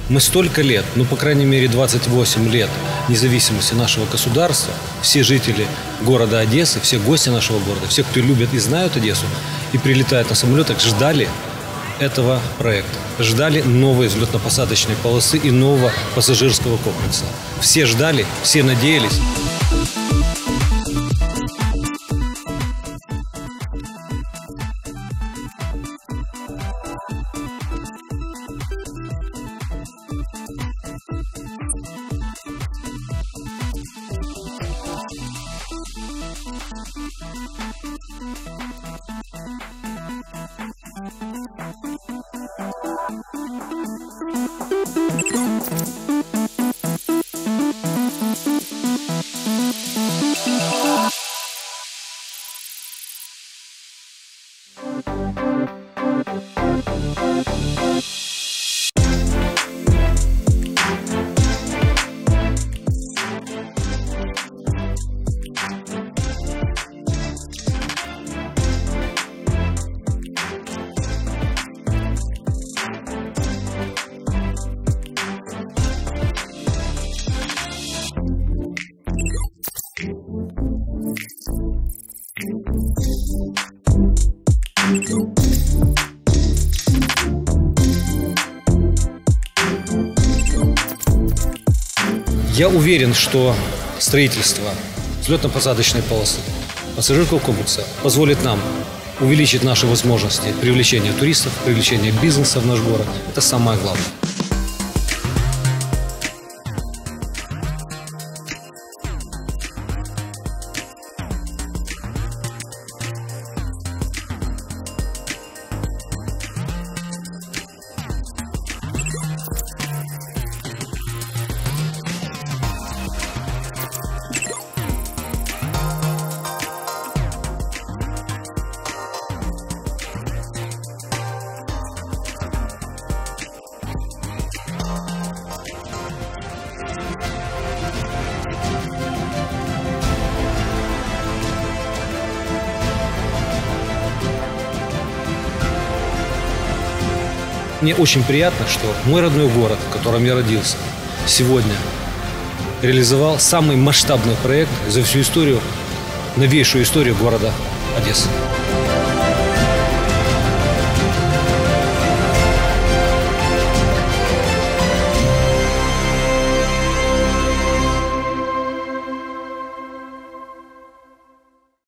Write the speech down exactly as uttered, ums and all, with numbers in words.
Мы столько лет, ну, по крайней мере, двадцать восемь лет независимости нашего государства, все жители города Одессы, все гости нашего города, все, кто любят и знают Одессу, и прилетают на самолетах, ждали этого проекта. Ждали новой взлетно-посадочной полосы и нового пассажирского комплекса. Все ждали, все надеялись. Я уверен, что строительство взлетно-посадочной полосы, пассажирского комплекса позволит нам увеличить наши возможности привлечения туристов, привлечения бизнеса в наш город. Это самое главное. Мне очень приятно, что мой родной город, в котором я родился, сегодня реализовал самый масштабный проект за всю историю, новейшую историю города Одессы.